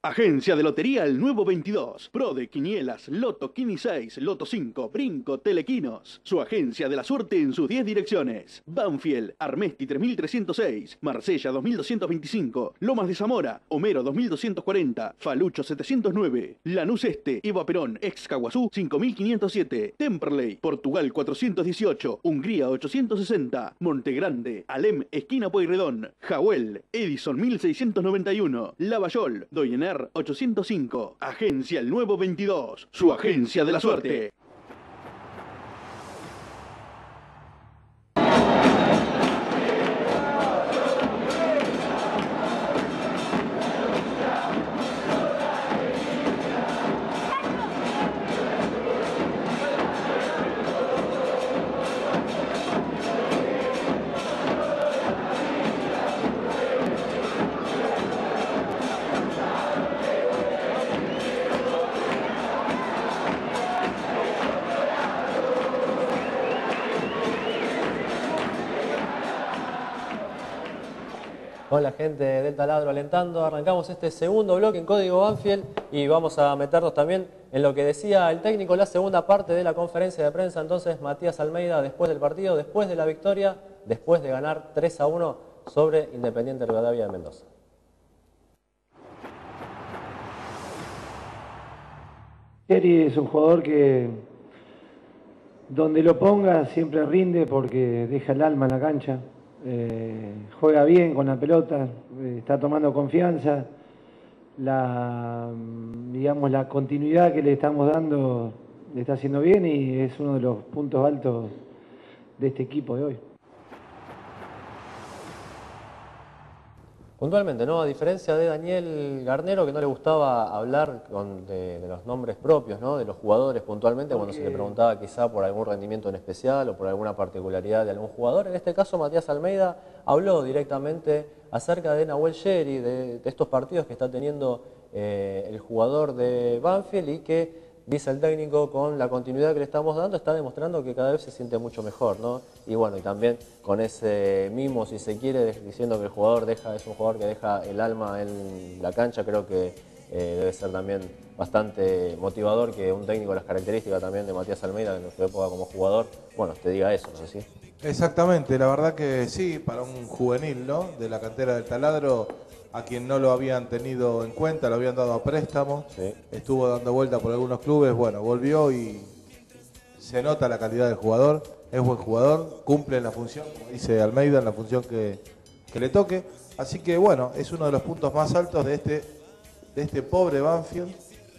Agencia de Lotería El Nuevo 22. Pro de Quinielas, Loto, Quini 6, Loto 5, Brinco, Telequinos. Su agencia de la suerte en sus 10 direcciones. Banfield, Armesti 3306, Marsella 2225, Lomas de Zamora, Homero 2240, Falucho 709, Lanús Este, Eva Perón, Excaguazú 5507, Temperley, Portugal 418, Hungría 860, Montegrande, Alem, esquina Pueyrredón, Jahuel, Edison 1691, Lavallol, Doyener 805. Agencia El Nuevo 22. Su agencia de la suerte. Con la gente del Taladro alentando, arrancamos este segundo bloque en Código Banfield y vamos a meternos también en lo que decía el técnico, la segunda parte de la conferencia de prensa. Entonces, Matías Almeida, después del partido, después de la victoria, después de ganar 3-1 sobre Independiente Rivadavia de Mendoza. Eri es un jugador que donde lo ponga siempre rinde porque deja el alma en la cancha. Juega bien con la pelota, está tomando confianza, digamos, la continuidad que le estamos dando le está haciendo bien y es uno de los puntos altos de este equipo de hoy. Puntualmente, ¿no? A diferencia de Daniel Garnero, que no le gustaba hablar de los nombres propios, ¿no? De los jugadores puntualmente, cuando se le preguntaba quizá por algún rendimiento en especial o por alguna particularidad de algún jugador. En este caso, Matías Almeida habló directamente acerca de Nahuel Sherry, de estos partidos que está teniendo el jugador de Banfield y que, dice el técnico, con la continuidad que le estamos dando, está demostrando que cada vez se siente mucho mejor, ¿no? Y bueno, y también con ese mimo, si se quiere, diciendo que el jugador es un jugador que deja el alma en la cancha, creo que debe ser también bastante motivador que un técnico de las características también de Matías Almeida, en su época como jugador, bueno, te diga eso, ¿no es así? Exactamente, la verdad que sí, para un juvenil, ¿no? De la cantera del Taladro, a quien no lo habían tenido en cuenta, lo habían dado a préstamo, sí. Estuvo dando vuelta por algunos clubes, bueno, volvió y se nota la calidad del jugador, es buen jugador, cumple en la función, como dice Almeida, en la función que le toque, así que bueno, es uno de los puntos más altos de este pobre Banfield,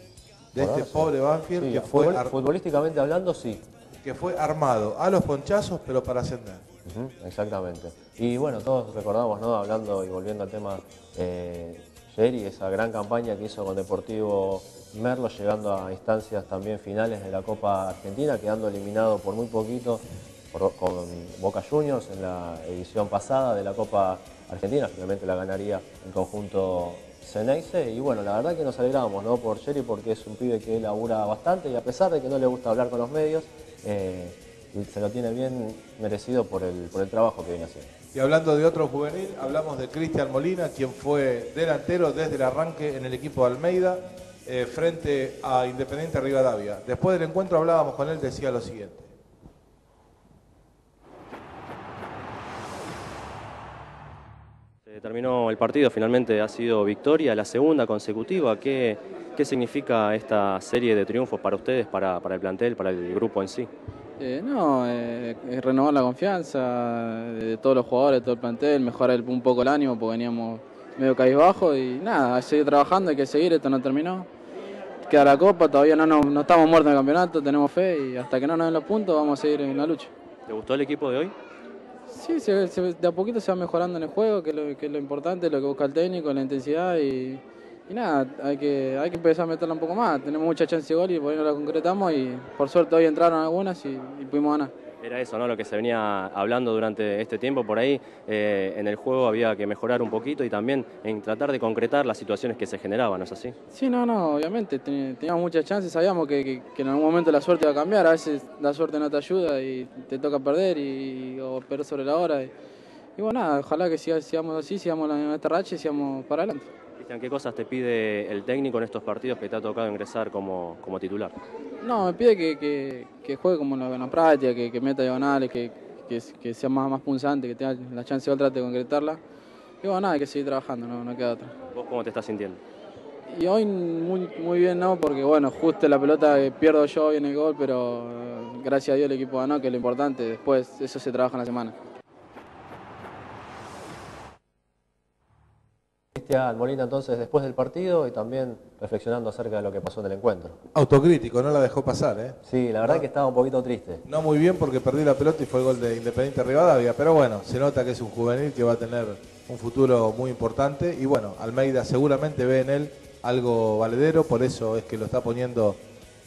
Sí, que fue futbolísticamente hablando, sí. Que fue armado a los ponchazos, pero para ascender. Exactamente. Y bueno, todos recordamos, ¿no? Hablando y volviendo al tema Sherry, esa gran campaña que hizo con Deportivo Merlo, llegando a instancias también finales de la Copa Argentina, quedando eliminado por muy poquito con Boca Juniors en la edición pasada de la Copa Argentina. Finalmente la ganaría el conjunto Ceneice. Y bueno, la verdad que nos alegramos, ¿no? Por Sherry, porque es un pibe que labura bastante y a pesar de que no le gusta hablar con los medios, se lo tiene bien merecido por el trabajo que viene haciendo. Y hablando de otro juvenil, hablamos de Cristian Molina, quien fue delantero desde el arranque en el equipo de Almeida, frente a Independiente Rivadavia. Después del encuentro hablábamos con él, decía lo siguiente. Se terminó el partido, finalmente ha sido victoria, la segunda consecutiva. ¿Qué significa esta serie de triunfos para ustedes, para el plantel, para el grupo en sí? Es renovar la confianza de todos los jugadores, de todo el plantel, mejorar un poco el ánimo porque veníamos medio cabizbajo y nada, hay que seguir trabajando, hay que seguir, esto no terminó. Queda la Copa, todavía no estamos muertos en el campeonato, tenemos fe y hasta que no nos den los puntos vamos a seguir en la lucha. ¿Te gustó el equipo de hoy? Sí, de a poquito se va mejorando en el juego, que es lo importante, lo que busca el técnico, la intensidad y nada, hay que empezar a meterla un poco más. Tenemos mucha chance de gol y por ahí no la concretamos y por suerte hoy entraron algunas y pudimos ganar. Era eso, ¿no? Lo que se venía hablando durante este tiempo por ahí. En el juego había que mejorar un poquito y también en tratar de concretar las situaciones que se generaban, ¿no es así? Sí, no, obviamente. Teníamos muchas chances, sabíamos que en algún momento la suerte iba a cambiar. A veces la suerte no te ayuda y te toca perder o perder sobre la hora. Y bueno, nada, ojalá que sigamos así, sigamos en esta racha y sigamos para adelante. Cristian, ¿qué cosas te pide el técnico en estos partidos que te ha tocado ingresar como titular? No, me pide que juegue como en la práctica, que meta diagonales, que sea más punzante, que tenga la chance de otra de concretarla. Y bueno, nada, hay que seguir trabajando, no queda otra. ¿Vos cómo te estás sintiendo? Y hoy muy bien no, porque bueno, justo la pelota que pierdo yo hoy en el gol, pero gracias a Dios el equipo ganó, que es lo importante, después eso se trabaja en la semana. Cristian Molina entonces después del partido y también reflexionando acerca de lo que pasó en el encuentro. Autocrítico, no la dejó pasar, ¿eh? Sí, la verdad que estaba un poquito triste. No muy bien porque perdí la pelota y fue el gol de Independiente Rivadavia, pero bueno, se nota que es un juvenil que va a tener un futuro muy importante y bueno, Almeida seguramente ve en él algo valedero, por eso es que lo está poniendo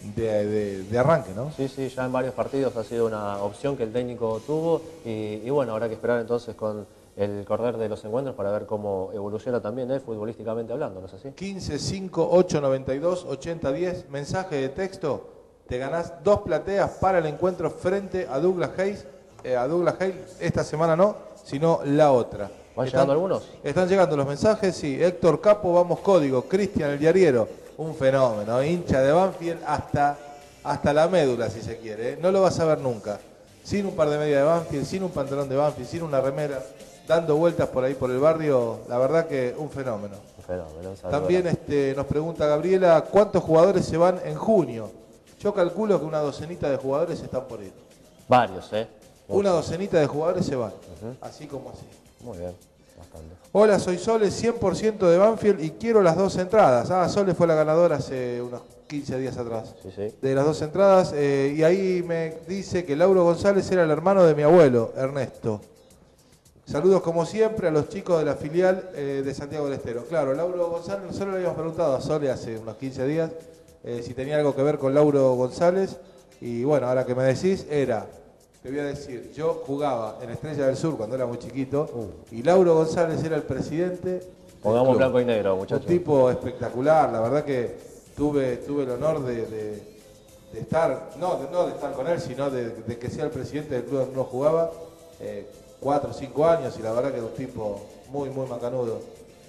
de arranque, ¿no? Sí, ya en varios partidos ha sido una opción que el técnico tuvo y bueno, habrá que esperar entonces con el correr de los encuentros para ver cómo evoluciona también él futbolísticamente hablando, ¿no es así? 15 5 8 92 80 10, mensaje de texto, te ganás 2 plateas para el encuentro frente a Douglas Hayes, esta semana no, sino la otra. ¿Van llegando algunos? Están llegando los mensajes, sí. Héctor Capo, vamos código. Cristian el diariero, un fenómeno, hincha de Banfield hasta la médula si se quiere, ¿eh? No lo vas a ver nunca. Sin un par de medias de Banfield, sin un pantalón de Banfield, sin una remera, dando vueltas por ahí por el barrio, la verdad que un fenómeno. Un fenómeno. También nos pregunta Gabriela, ¿cuántos jugadores se van en junio? Yo calculo que una docenita de jugadores están por ir. Varios, ¿eh? Una docenita de jugadores se van, así como así. Muy bien, bastante. Hola, soy Sole, 100% de Banfield y quiero las 2 entradas. Sole fue la ganadora hace unos 15 días atrás. Sí. De las 2 entradas, y ahí me dice que Lauro González era el hermano de mi abuelo, Ernesto. Saludos como siempre a los chicos de la filial de Santiago del Estero. Claro, Lauro González, nosotros le habíamos preguntado a Sole hace unos 15 días si tenía algo que ver con Lauro González. Y bueno, ahora que me decís, te voy a decir, yo jugaba en Estrella del Sur cuando era muy chiquito y Lauro González era el presidente. Pongamos blanco y negro, muchachos. Un tipo espectacular, la verdad que tuve el honor de estar, no de estar con él, sino de que sea el presidente del club donde uno jugaba, 4 o 5 años, y la verdad que era un tipo muy macanudo.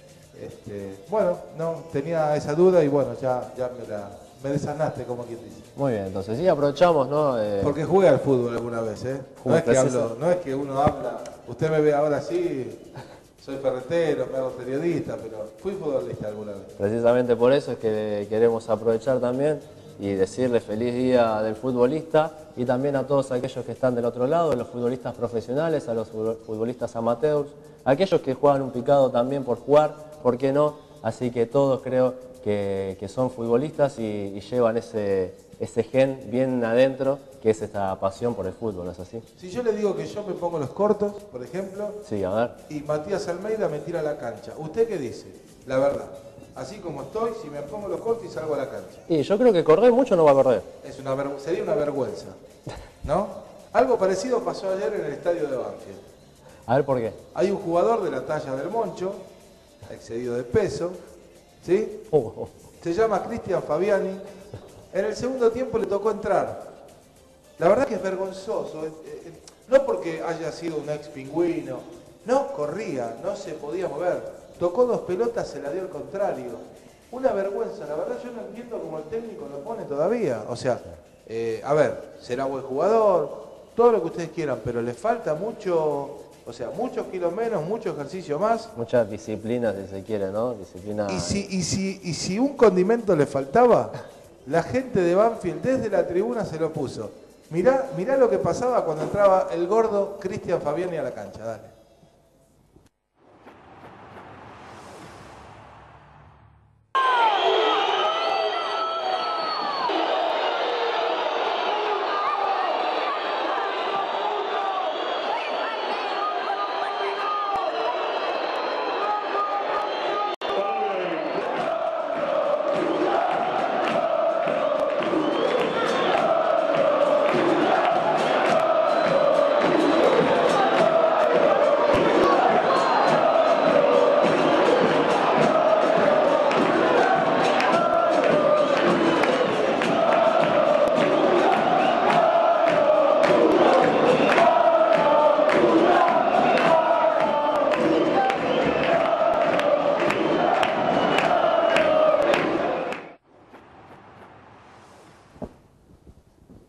Bueno, no tenía esa duda y bueno, ya me desasnaste, como quien dice. Muy bien, entonces sí, aprovechamos, ¿no? Porque jugué al fútbol alguna vez, ¿eh? No es que uno habla, usted me ve ahora así, soy ferretero, me hago periodista, pero fui futbolista alguna vez. Precisamente por eso es que queremos aprovechar también y decirle feliz día del futbolista y también a todos aquellos que están del otro lado, los futbolistas profesionales, a los futbolistas amateurs, aquellos que juegan un picado también por jugar, ¿por qué no? Así que todos creo que son futbolistas y llevan ese gen bien adentro, que es esta pasión por el fútbol, ¿no es así? Si yo le digo que yo me pongo los cortos, por ejemplo, sí, a ver. Y Matías Almeida me tira a la cancha, ¿usted qué dice? La verdad. Así como estoy, si me pongo los cortos y salgo a la cancha. Y yo creo que correr mucho no va a correr. Sería una vergüenza, ¿no? Algo parecido pasó ayer en el estadio de Banfield. A ver, ¿por qué? Hay un jugador de la talla del Moncho, excedido de peso, ¿sí? Se llama Cristian Fabiani. En el segundo tiempo le tocó entrar. La verdad que es vergonzoso. No porque haya sido un ex pingüino. No corría, no se podía mover. Tocó 2 pelotas, se la dio al contrario. Una vergüenza, la verdad yo no entiendo cómo el técnico lo pone todavía. O sea, a ver, será buen jugador, todo lo que ustedes quieran, pero le falta mucho, o sea, muchos kilos menos, mucho ejercicio más. Mucha disciplina, si se quiere, ¿no? Disciplina. Y si un condimento le faltaba, la gente de Banfield desde la tribuna se lo puso. Mirá lo que pasaba cuando entraba el gordo Cristian Fabiani a la cancha, dale.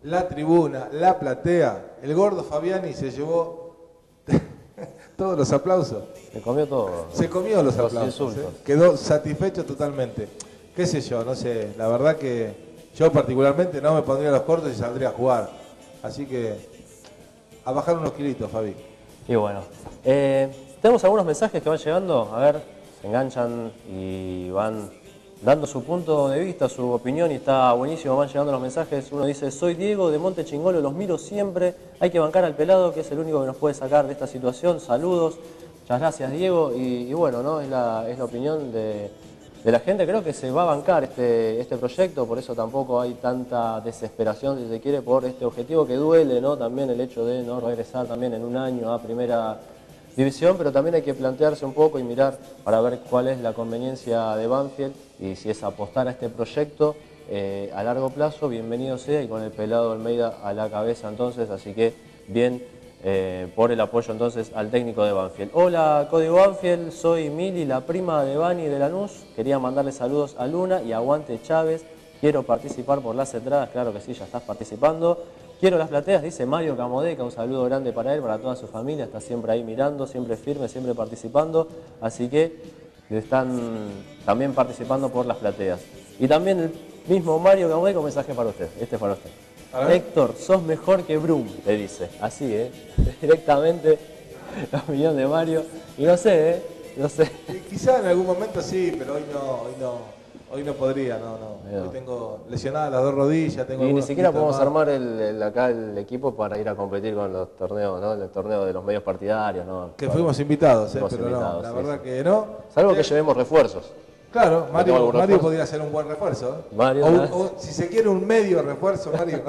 la tribuna, la platea, el gordo Fabiani se llevó todos los aplausos. Se comió todo. Se comió los aplausos. Insultos. Quedó satisfecho totalmente. Qué sé yo, no sé. La verdad que yo particularmente no me pondría los cortos y saldría a jugar. Así que a bajar unos kilitos, Fabi. Y bueno, tenemos algunos mensajes que van llegando. A ver, se enganchan y van dando su punto de vista, su opinión, y está buenísimo, van llegando los mensajes. Uno dice: soy Diego de Monte Chingolo, los miro siempre, hay que bancar al pelado, que es el único que nos puede sacar de esta situación. Saludos, muchas gracias, Diego. Y bueno, ¿no? Es la opinión de la gente. Creo que se va a bancar este proyecto, por eso tampoco hay tanta desesperación, si se quiere, por este objetivo que duele, ¿no? También el hecho de no regresar también en un año a primera división, pero también hay que plantearse un poco y mirar para ver cuál es la conveniencia de Banfield, y si es apostar a este proyecto a largo plazo, bienvenido sea, y con el pelado Almeida a la cabeza entonces. Así que bien por el apoyo entonces al técnico de Banfield. Hola, Código Banfield, soy Mili, la prima de Bani de Lanús. Quería mandarle saludos a Luna y aguante Chávez. Quiero participar por las entradas. Claro que sí, ya estás participando. Quiero las plateas, dice Mario Camodeca, un saludo grande para él, para toda su familia, está siempre ahí mirando, siempre firme, siempre participando, así que están también participando por las plateas. Y también el mismo Mario Camodeca, un mensaje para usted, este es para usted. Héctor, sos mejor que Brum, le dice, así, directamente la opinión de Mario, y no sé, no sé. Quizá en algún momento sí, pero hoy no podría, no. Hoy tengo lesionadas las dos rodillas. Tengo y ni siquiera podemos armar acá el equipo para ir a competir con los torneos, ¿no? El torneo de los medios partidarios, ¿no? Que fuimos invitados, pero invitados, no, la verdad que no. Salvo que llevemos refuerzos. Claro, Mario podría ser un buen refuerzo. Mario, o si se quiere un medio refuerzo, Mario.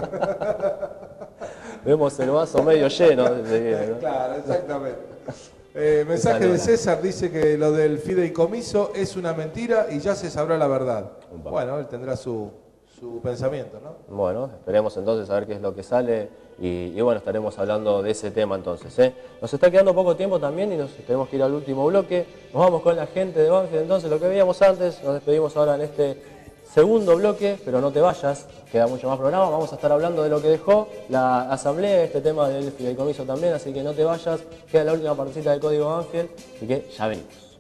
Vemos el vaso medio lleno. Claro, exactamente. Mensaje de César, dice que lo del fideicomiso es una mentira y ya se sabrá la verdad. Bueno, él tendrá su pensamiento, ¿no? Bueno, esperemos entonces a ver qué es lo que sale y bueno, estaremos hablando de ese tema entonces. Nos está quedando poco tiempo también y nos tenemos que ir al último bloque. Nos vamos con la gente de Banfield entonces, lo que veíamos antes, nos despedimos ahora en este segundo bloque, pero no te vayas, queda mucho más programa. Vamos a estar hablando de lo que dejó la asamblea, este tema del fideicomiso también, así que no te vayas, queda la última partecita del Código Banfield, así que ya venimos.